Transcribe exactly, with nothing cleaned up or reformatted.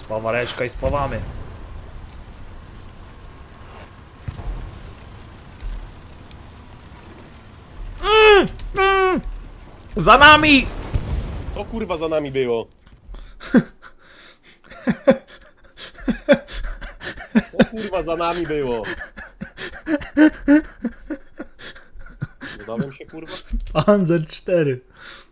Spawareczka i spawamy. Mm, mm. Za nami! Co kurwa za nami było? Co kurwa za nami było? Dodałem się kurwa? Panzer cztery.